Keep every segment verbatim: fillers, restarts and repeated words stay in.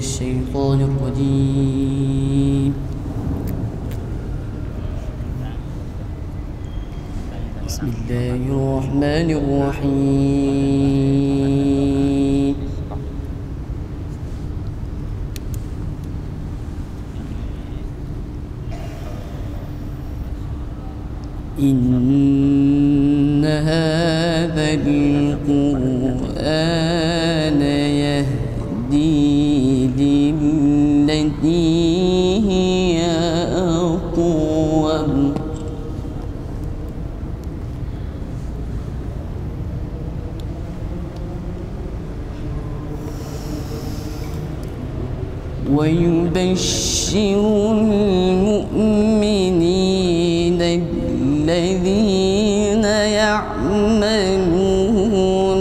الشيطان الرجيم. بسم الله الرحمن الرحيم. إن هذا القرآن يهدي للتي هي أقوم ويبشر المؤمنين الذين يعملون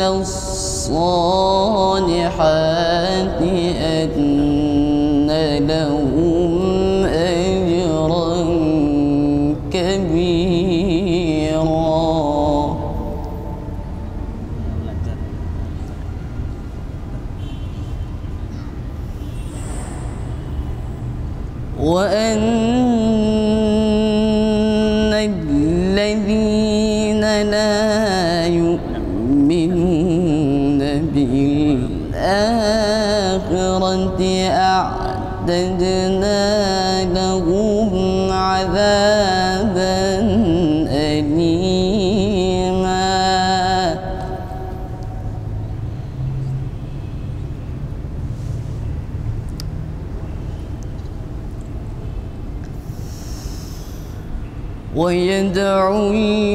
الصالحات أن لهم أجرا كبيرا وأن الذين لا يؤمنون بالآخرة أعتدنا لهم عذابا أليما ويدعو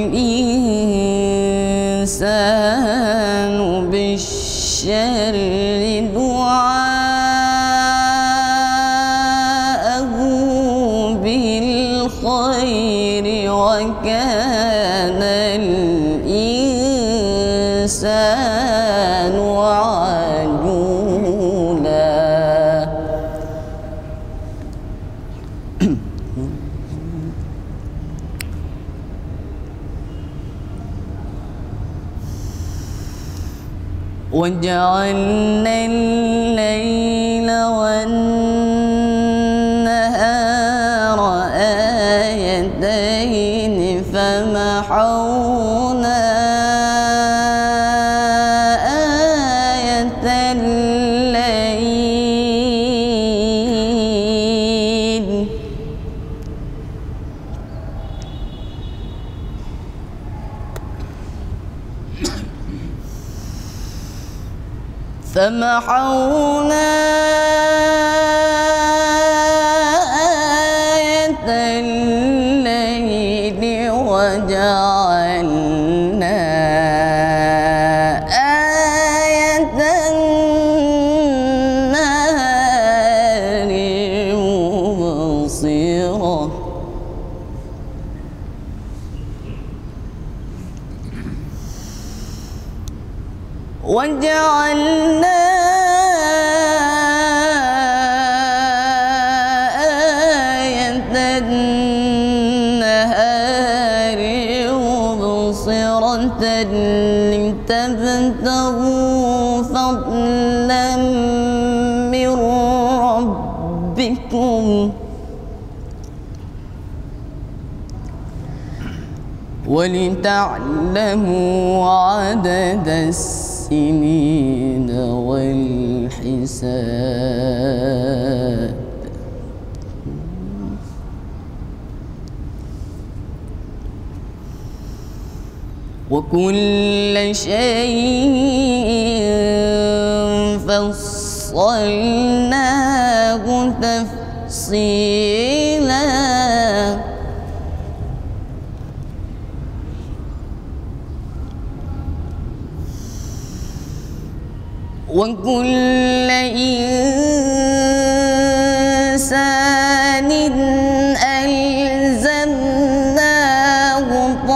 الإنسان بالشر دعاءه بالخير وكان الإنسان عجولا وجعلنا الليل والنهار آيتين فمحونا آية الليل فمحونا آية الليل وجعلنا آية النهار مبصرة وجعلنا آية النهار مبصرة لتبتغوا فضلا من ربكم ولتعلموا عدد السنين والحساب وكل شيء فصلناه تفصيلا وكل إنسان ألزمناه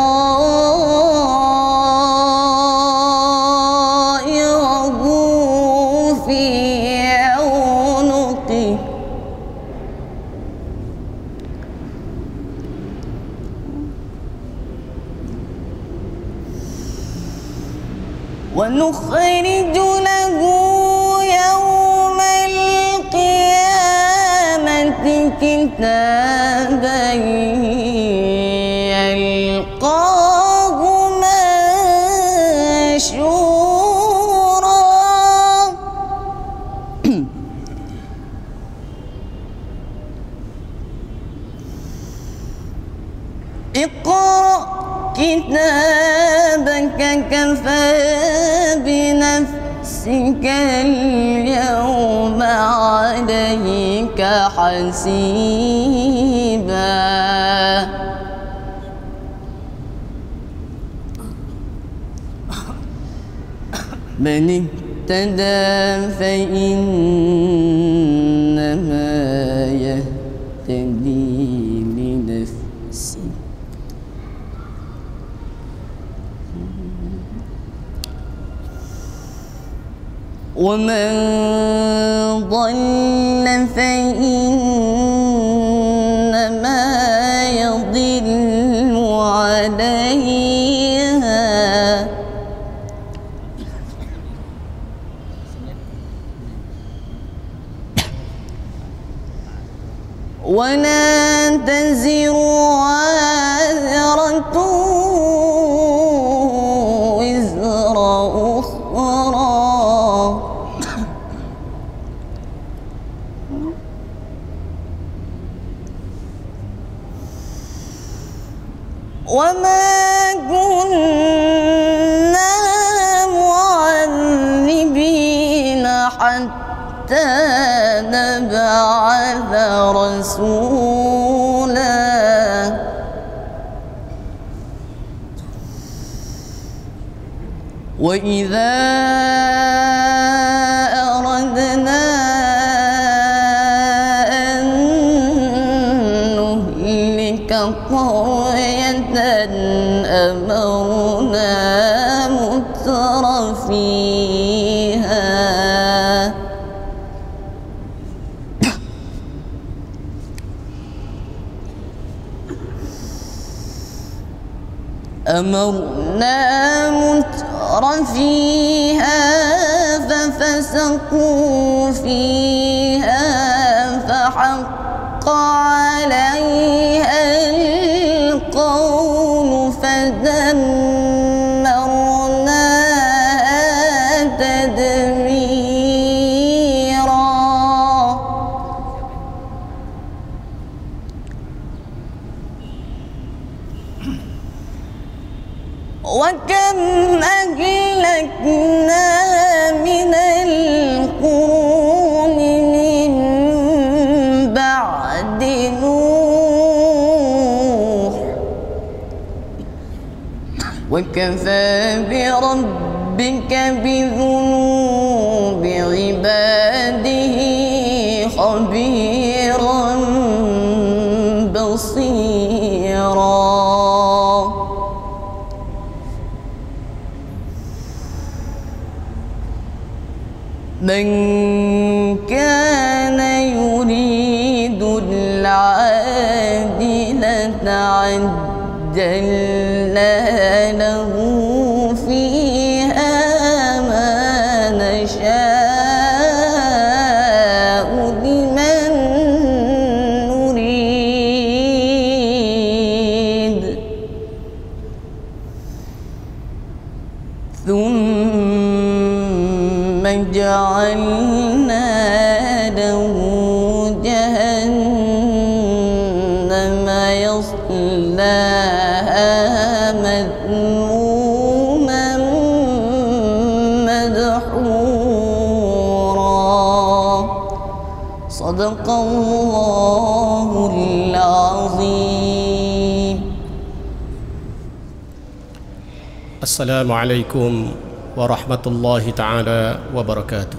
طائره في عنقه ونخرج له يوم القيامة كتابا يلقاه منشورا اقرأ كتابك كفى بنفسك اليوم عليك حسيبا من اهتدى فإنما يهتدي لنفسه ومن ضل فإنما يضل عليها ولا تزر وازرة وزر أخرى وما كنا معذبين حتى نبعث رسولا وإذا أردنا أن نهلك قرية أمرنا مترفيها أمرنا مترفيها ففسقوا فيها فحق عليها القول فدمرناها تدميرا وكم أهلكنا من القرون من بعد نوح وكفى بربك بذنوب عباده خبيرا بصيرا من كان يريد العاجلة عجلنا له فيها ما نشاء لمن نريد ثم جعلنا له جهنم يصلاها مذموما مدحورا صدق الله العظيم. السلام عليكم ورحمة الله تعالى وبركاته.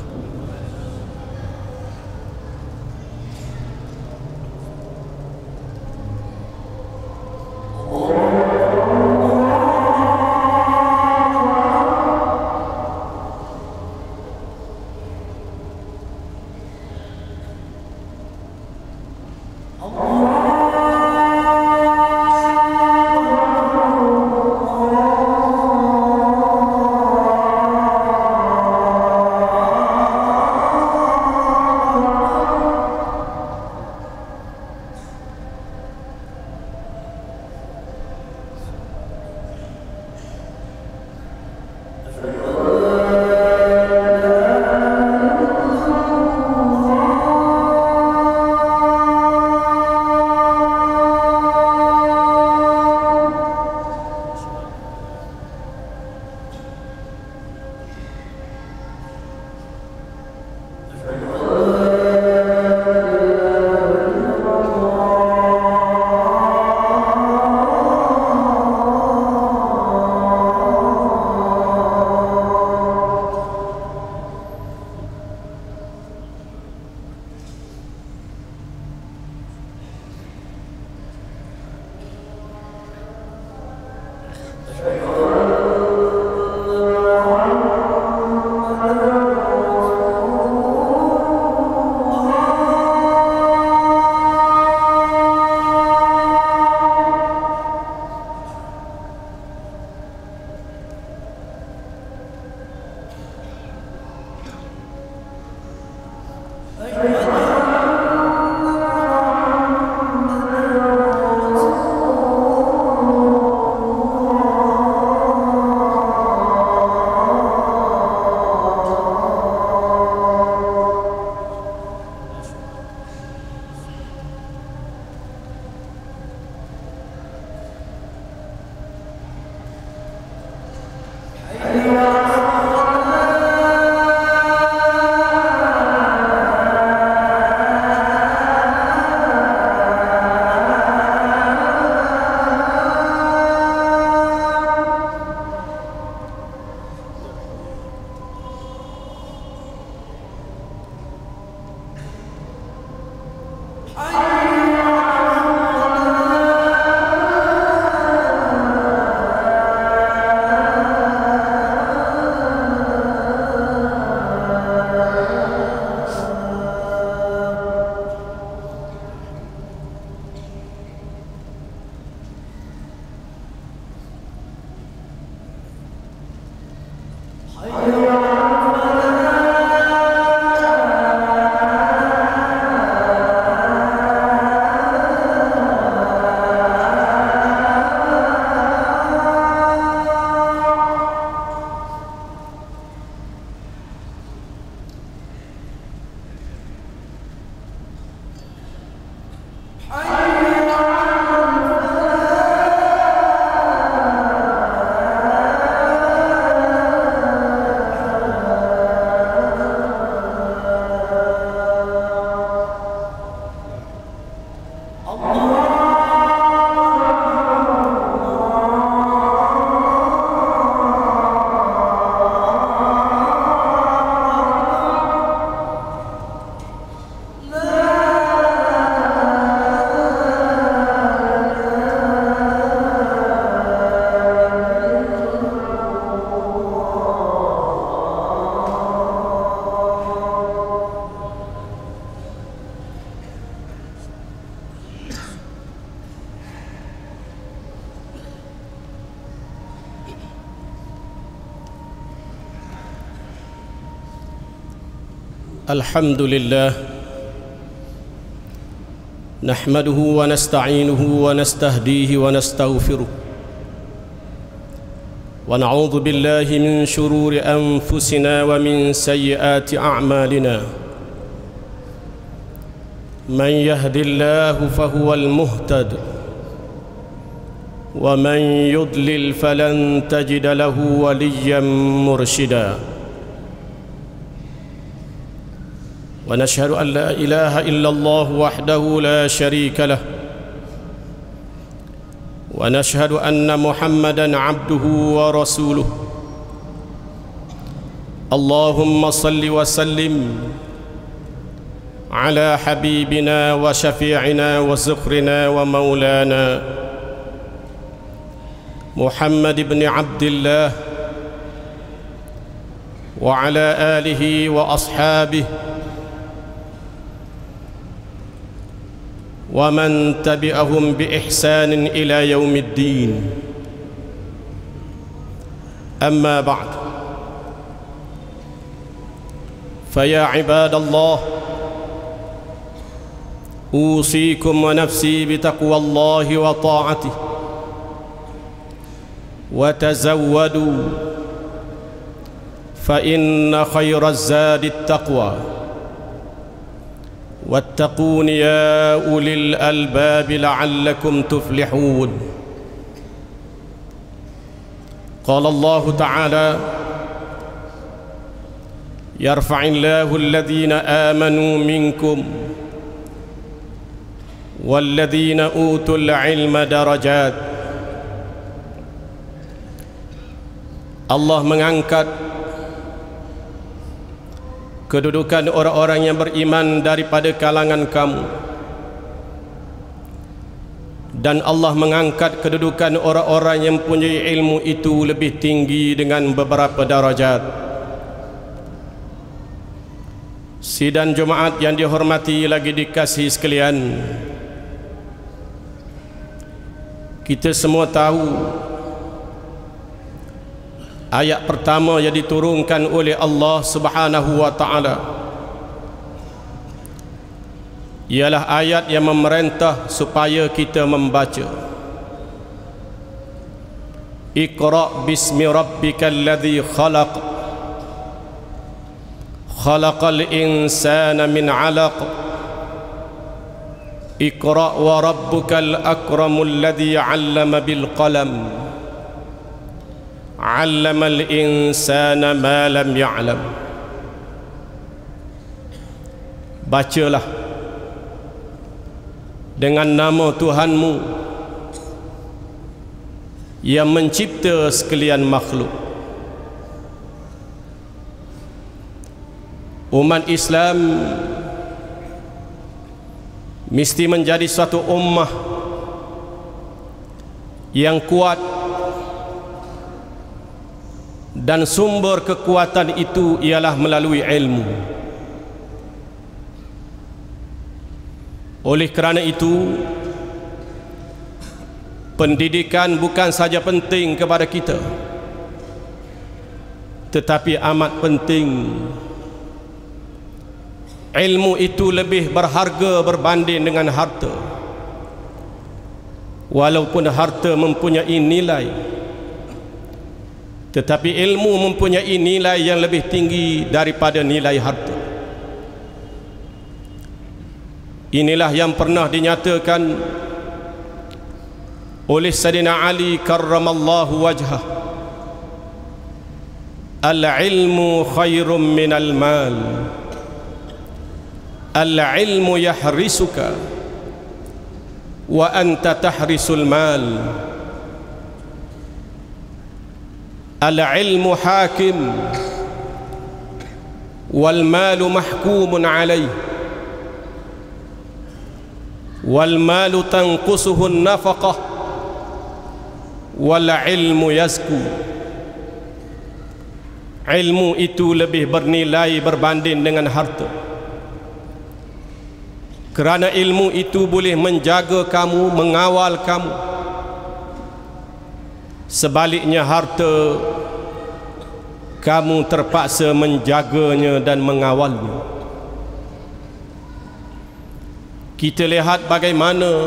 الحمد لله نحمده ونستعينه ونستهديه ونستغفره ونعوذ بالله من شرور أنفسنا ومن سيئات أعمالنا من يهد الله فهو المهتد ومن يضلل فلن تجد له وليا مرشدا ونشهد أن لا إله إلا الله وحده لا شريك له ونشهد أن محمدًا عبده ورسوله اللهم صل وسلم على حبيبنا وشفيعنا وزخرنا ومولانا محمد بن عبد الله وعلى آله وأصحابه ومن تبعهم بإحسان إلى يوم الدين أما بعد فيا عباد الله أوصيكم ونفسي بتقوى الله وطاعته وتزودوا فإن خير الزاد التقوى واتقون يا أولي الألباب لعلكم تفلحون قال الله تعالى يرفع الله الذين آمنوا منكم والذين أوتوا العلم درجات. Allah mengangkat kedudukan orang-orang yang beriman daripada kalangan kamu, dan Allah mengangkat kedudukan orang-orang yang punya ilmu itu lebih tinggi dengan beberapa darajat. Sidang Jumaat yang dihormati lagi dikasihi sekalian, kita semua tahu ayat pertama yang diturunkan oleh Allah Subhanahu wa taala ialah ayat yang memerintah supaya kita membaca. Iqra bismi rabbikal ladzi khalaq khalaqal insana min 'alaq Iqra wa rabbukal akramul ladzi 'allama bil qalam Allamal insana ma lam ya'lam. Bacalah dengan nama Tuhanmu yang mencipta sekalian makhluk. Umat Islam mesti menjadi suatu ummah yang kuat, dan sumber kekuatan itu ialah melalui ilmu. Oleh kerana itu, pendidikan bukan saja penting kepada kita, tetapi amat penting. Ilmu itu lebih berharga berbanding dengan harta. Walaupun harta mempunyai nilai, tetapi ilmu mempunyai nilai yang lebih tinggi daripada nilai harta. Inilah yang pernah dinyatakan oleh Sayyidina Ali karramallahu wajhah, al-ilmu khairum minal mal, al-ilmu yahrisuka wa anta tahrisul mal, al-ilmu hakim wal malu mahkumun alaih, wal malu tanqusuhu an-nafaqah wal ilmu yazku. Ilmu itu lebih bernilai berbanding dengan harta, kerana ilmu itu boleh menjaga kamu, mengawal kamu. Sebaliknya harta, kamu terpaksa menjaganya dan mengawalnya. Kita lihat bagaimana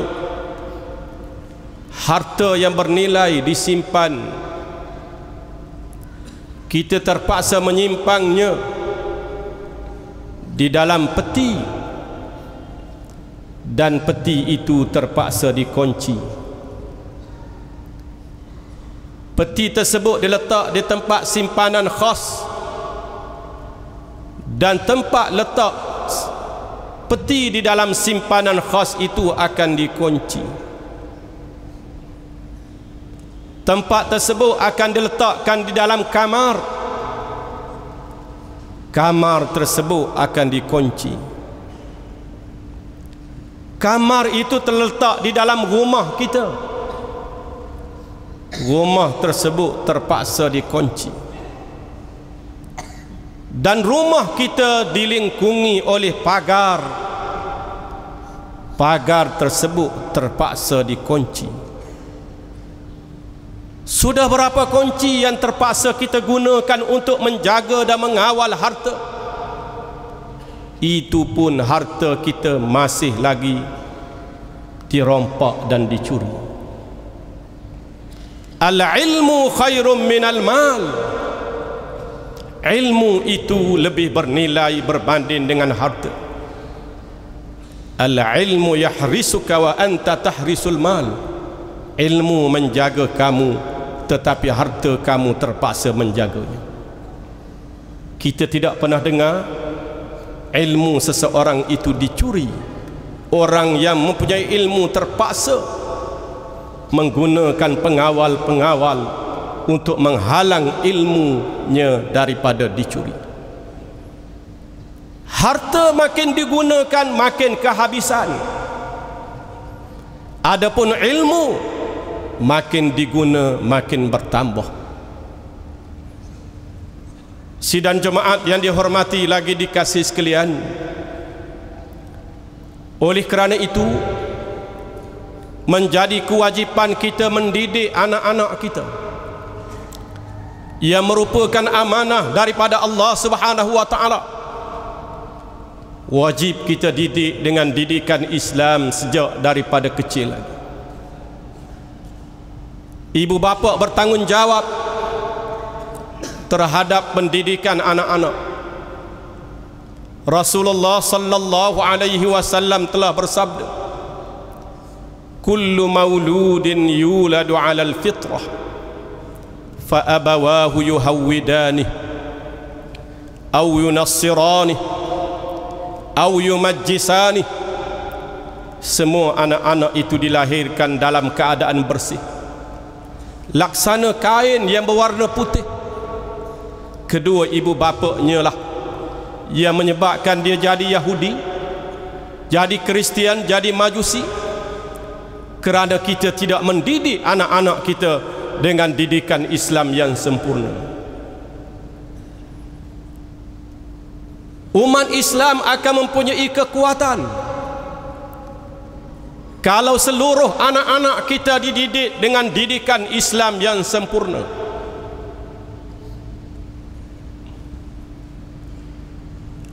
harta yang bernilai disimpan, kita terpaksa menyimpannya di dalam peti, dan peti itu terpaksa dikunci. Peti tersebut diletak di tempat simpanan khas, dan tempat letak peti di dalam simpanan khas itu akan dikunci. Tempat tersebut akan diletakkan di dalam kamar. Kamar tersebut akan dikunci. Kamar itu terletak di dalam rumah kita. Rumah tersebut terpaksa dikunci. Dan rumah kita dilingkungi oleh pagar. Pagar tersebut terpaksa dikunci. Sudah berapa kunci yang terpaksa kita gunakan untuk menjaga dan mengawal harta? Itu pun harta kita masih lagi dirompak dan dicuri. Al-ilmu khairum minal mal. Ilmu itu lebih bernilai berbanding dengan harta. Al-ilmu yahrisuka wa anta tahrisul mal. Ilmu menjaga kamu, tetapi harta kamu terpaksa menjaganya. Kita tidak pernah dengar ilmu seseorang itu dicuri. Orang yang mempunyai ilmu terpaksa menggunakan pengawal-pengawal untuk menghalang ilmunya daripada dicuri. Harta makin digunakan makin kehabisan. Adapun ilmu makin diguna makin bertambah. Sidang jemaat yang dihormati lagi dikasih sekalian, oleh kerana itu menjadi kewajipan kita mendidik anak-anak kita yang merupakan amanah daripada Allah Subhanahu wa taala. Wajib kita didik dengan didikan Islam sejak daripada kecil lagi. Ibu bapa bertanggungjawab terhadap pendidikan anak-anak. Rasulullah sallallahu alaihi wasallam telah bersabda, kullu mauludin yuladu 'alal fitrah fa abawahu yuhawwidanihi aw yunassiranihi aw yumajjisanihi. Semua anak-anak itu dilahirkan dalam keadaan bersih, laksana kain yang berwarna putih. Kedua ibu bapanya lah yang menyebabkan dia jadi Yahudi, jadi Kristian, jadi Majusi, kerana kita tidak mendidik anak-anak kita dengan didikan Islam yang sempurna. Umat Islam akan mempunyai kekuatan kalau seluruh anak-anak kita dididik dengan didikan Islam yang sempurna.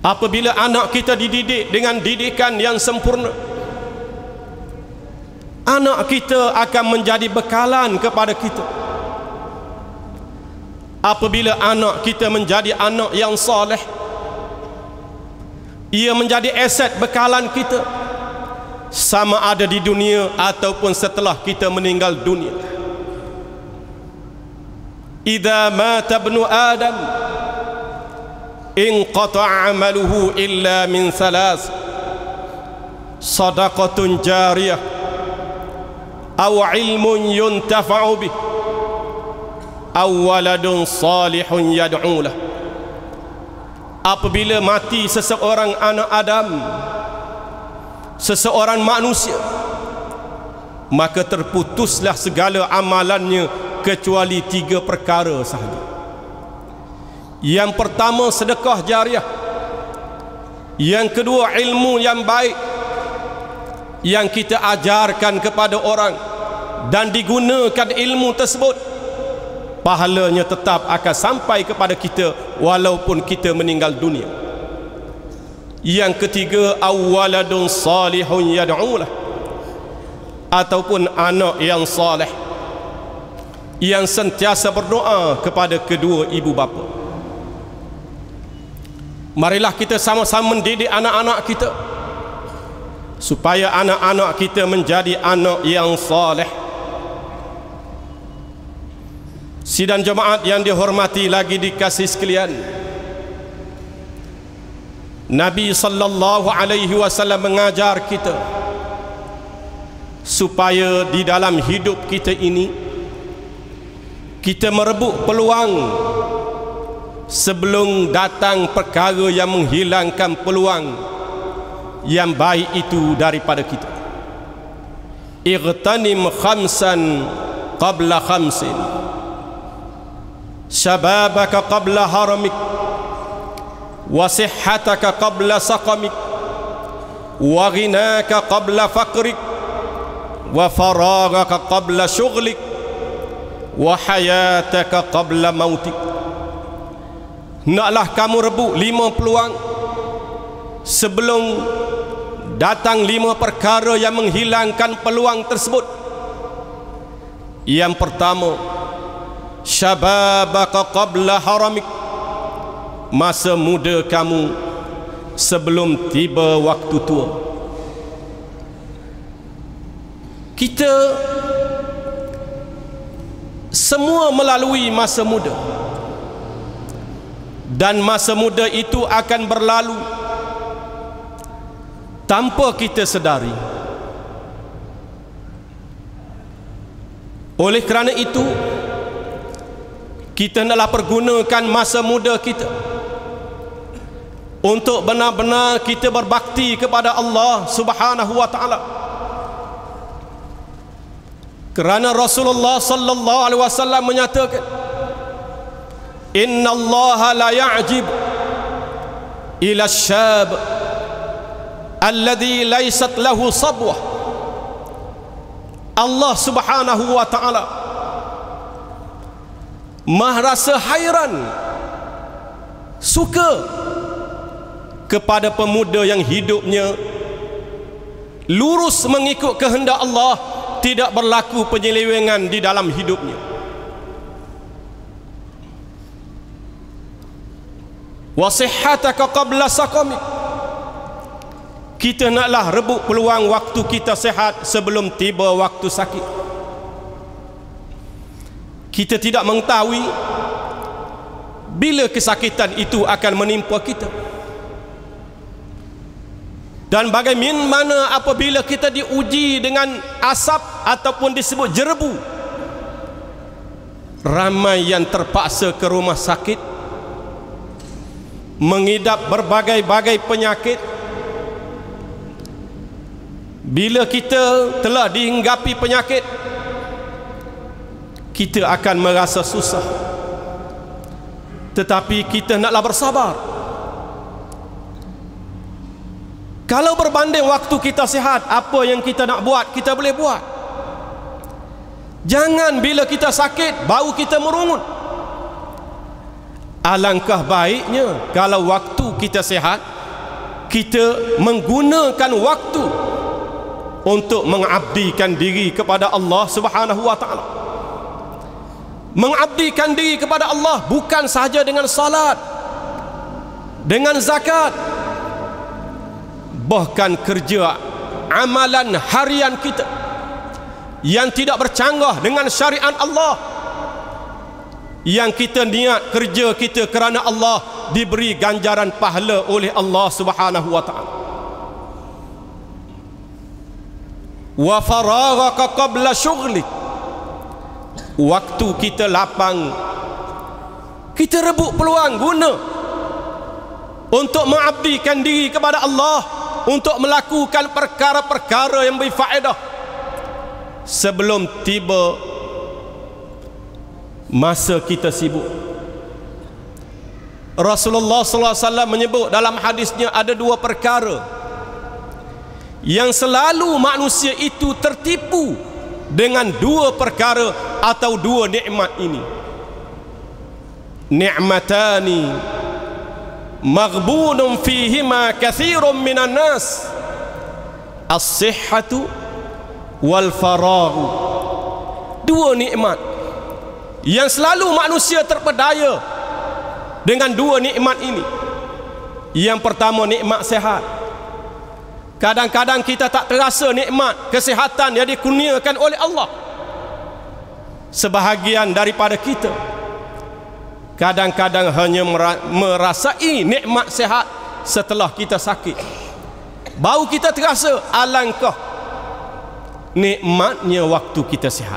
apabila anak kita dididik dengan didikan yang sempurna, anak kita akan menjadi bekalan kepada kita. Apabila anak kita menjadi anak yang soleh, ia menjadi aset bekalan kita, sama ada di dunia ataupun setelah kita meninggal dunia. Idza mata ibnu Adam inqata'a 'amaluhu illa min thalath, sadaqatun jariyah aw ilmun yuntafa'u bih aw waladun salihun yad'u lah. Apabila mati seseorang anak Adam, seseorang manusia, maka terputuslah segala amalannya kecuali tiga perkara sahaja. Yang pertama sedekah jariah, yang kedua ilmu yang baik yang kita ajarkan kepada orang dan digunakan ilmu tersebut, pahalanya tetap akan sampai kepada kita walaupun kita meninggal dunia. Yang ketiga awwaladun salihun yad'ulah, ataupun anak yang saleh yang sentiasa berdoa kepada kedua ibu bapa. Marilah kita sama-sama mendidik anak-anak kita supaya anak-anak kita menjadi anak yang saleh. Sidang jemaat yang dihormati lagi dikasih sekalian, Nabi sallallahu alaihi wasallam mengajar kita supaya di dalam hidup kita ini kita merebut peluang sebelum datang perkara yang menghilangkan peluang yang baik itu daripada kita. Ightanim khamsan qabla khamsin, syababaka qabla haramik, wa sihhataka qabla saqamik, wa ghinaka qabla faqrik, wa faragaka qabla syughlik, wa hayataka qabla mautik. Naklah kamu rebut lima peluang sebelum datang lima perkara yang menghilangkan peluang tersebut. Yang pertama, syababaka qabla haramik, masa muda kamu sebelum tiba waktu tua. Kita semua melalui masa muda, dan masa muda itu akan berlalu tanpa kita sedari. Oleh kerana itu, kita hendaklah pergunakan masa muda kita untuk benar-benar kita berbakti kepada Allah Subhanahu wa taala. Kerana Rasulullah sallallahu alaihi wasallam menyatakan, inna Allah la ya'jib ila syab alladhi laysat lahu sabwah. Allah Subhanahu wa taala Maha rasa hairan, suka kepada pemuda yang hidupnya lurus mengikut kehendak Allah, tidak berlaku penyelewengan di dalam hidupnya. Wa sihhataka qabla saqamik, kita naklah rebut peluang waktu kita sehat sebelum tiba waktu sakit. Kita tidak mengetahui bila kesakitan itu akan menimpa kita, dan bagaimana apabila kita diuji dengan asap ataupun disebut jerebu. Ramai yang terpaksa ke rumah sakit mengidap berbagai-bagai penyakit. Bila kita telah dihinggapi penyakit, kita akan merasa susah, tetapi kita naklah bersabar. Kalau berbanding waktu kita sihat, apa yang kita nak buat, kita boleh buat. Jangan bila kita sakit baru kita merungut. Alangkah baiknya kalau waktu kita sihat kita menggunakan waktu untuk mengabdikan diri kepada Allah Subhanahu wa taala. Mengabdikan diri kepada Allah bukan sahaja dengan salat, dengan zakat, bahkan kerja amalan harian kita yang tidak bercanggah dengan syariat Allah, yang kita niat kerja kita kerana Allah, diberi ganjaran pahala oleh Allah Subhanahu wa taala. Wa faraghaka qabla syughlik, waktu kita lapang kita rebut peluang, guna untuk mengabdikan diri kepada Allah, untuk melakukan perkara-perkara yang berfaedah sebelum tiba masa kita sibuk. Rasulullah sallallahu alaihi wasallam menyebut dalam hadisnya ada dua perkara yang selalu manusia itu tertipu dengan dua perkara atau dua nikmat ini. Ni'matani maghbunun fihima katsirun minan nas, as-sihhatu wal faraghu. Dua nikmat yang selalu manusia terpedaya dengan dua nikmat ini. Yang pertama nikmat sehat. Kadang-kadang kita tak terasa nikmat kesihatan yang dikurniakan oleh Allah. Sebahagian daripada kita kadang-kadang hanya merasai nikmat sehat setelah kita sakit, baru kita terasa alangkah nikmatnya waktu kita sihat.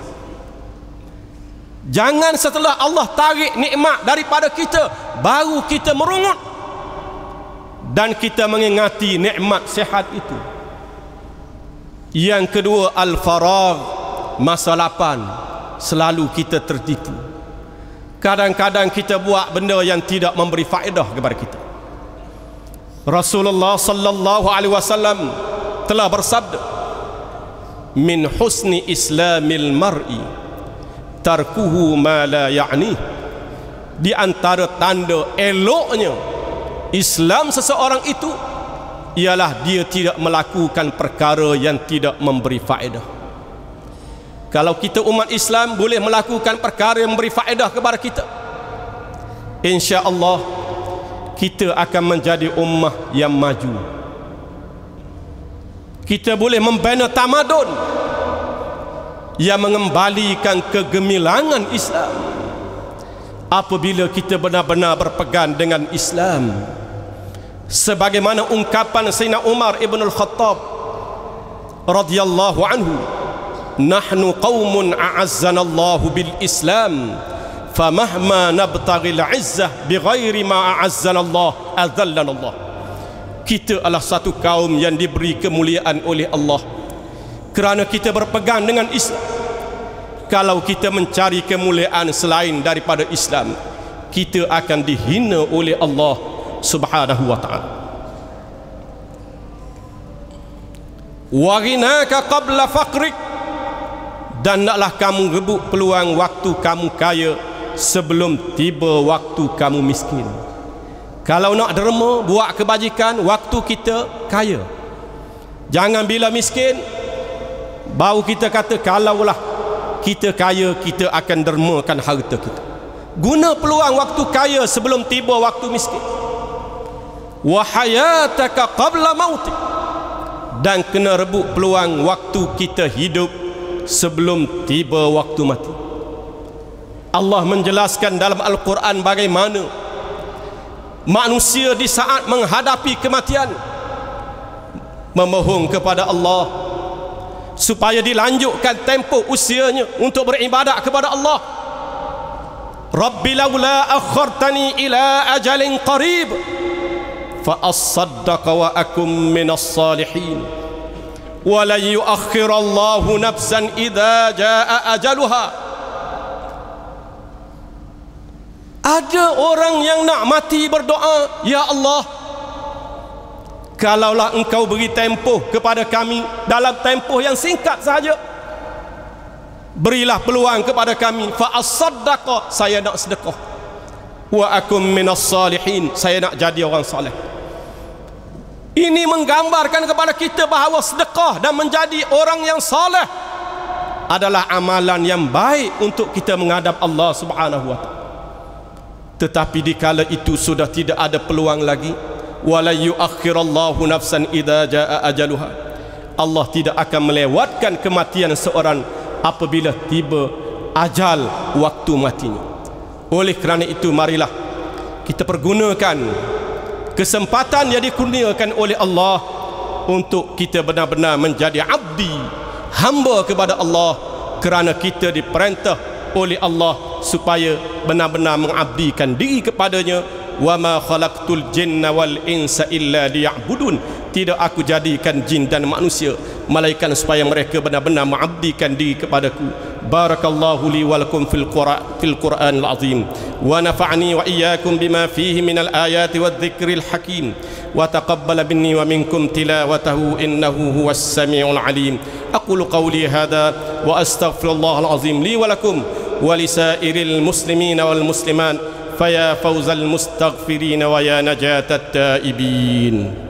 Jangan setelah Allah tarik nikmat daripada kita baru kita merungut dan kita mengingati nikmat sihat itu. Yang kedua, al-faragh, masa lapang. Selalu kita tertipu. Kadang-kadang kita buat benda yang tidak memberi faedah kepada kita. Rasulullah sallallahu alaihi wasallam telah bersabda, min husni islamil mar'i tarkuhu ma la ya'ni. Di antara tanda eloknya Islam seseorang itu ialah dia tidak melakukan perkara yang tidak memberi faedah. Kalau kita umat Islam boleh melakukan perkara yang memberi faedah kepada kita, insya-Allah kita akan menjadi ummah yang maju. Kita boleh membina tamadun yang mengembalikan kegemilangan Islam apabila kita benar-benar berpegang dengan Islam. Sebagaimana ungkapan Sayyidina Umar ibn al-Khattab radhiyallahu anhu, nahnu qaumun a'azzana Allahu bil Islam famahma nabtaghil izzah bighairi ma a'azzana Allah adzallana Allah. Kita adalah satu kaum yang diberi kemuliaan oleh Allah kerana kita berpegang dengan Islam. Kalau kita mencari kemuliaan selain daripada Islam, kita akan dihina oleh Allah Subhanahu wa ta'ala. Wa ghinaka qabla faqrik, dan naklah kamu rebut peluang waktu kamu kaya sebelum tiba waktu kamu miskin. Kalau nak derma buat kebajikan waktu kita kaya, jangan bila miskin baru kita kata kalaulah kita kaya kita akan dermakan harta kita. Guna peluang waktu kaya sebelum tiba waktu miskin. Wa hayataka qabla mautik, dan kena rebut peluang waktu kita hidup sebelum tiba waktu mati. Allah menjelaskan dalam Al-Quran bagaimana manusia di saat menghadapi kematian memohon kepada Allah supaya dilanjutkan tempoh usianya untuk beribadat kepada Allah. Rabbi laula akhartani ila ajalin qarib fa as-saddaqa wa akum minas salihin wa la yu'akhkhirallahu nafsan idza jaa ajaluha. Ada orang yang nak mati berdoa, ya Allah, kalaulah engkau beri tempoh kepada kami dalam tempoh yang singkat saja, berilah peluang kepada kami, fa as-saddaqa, saya nak sedekah, wa akum minas salihin, saya nak jadi orang soleh. Ini menggambarkan kepada kita bahawa sedekah dan menjadi orang yang soleh adalah amalan yang baik untuk kita menghadap Allah Subhanahu wa taala. Tetapi dikala itu sudah tidak ada peluang lagi, wala yuakhirallahu nafsan idza jaa ajaluha. Allah tidak akan melewatkan kematian seorang apabila tiba ajal waktu matinya. Oleh kerana itu, marilah kita pergunakan kesempatan yang dikurniakan oleh Allah untuk kita benar-benar menjadi abdi, hamba kepada Allah, kerana kita diperintah oleh Allah supaya benar-benar mengabdikan diri kepadanya. Wa ma khalaqtul jinna wal insa illa liya'budun. Tidak aku jadikan jin dan manusia melainkan supaya mereka benar-benar mengabdikan diri kepadaku. Barakallahu li wa lakum fil Qur'an fil Qur'anil azim wa nafa'ani wa iyyakum bima fihi minal ayati wadh-dhikril hakim wa taqabbala minni wa minkum tilawatahu innahu huwas samiul alim. Aqulu qawli hadha wa astaghfirullahal azim li wa lakum wa lisairil muslimina wal muslimat faya fawzal mustaghfirin wa ya najatat taibin.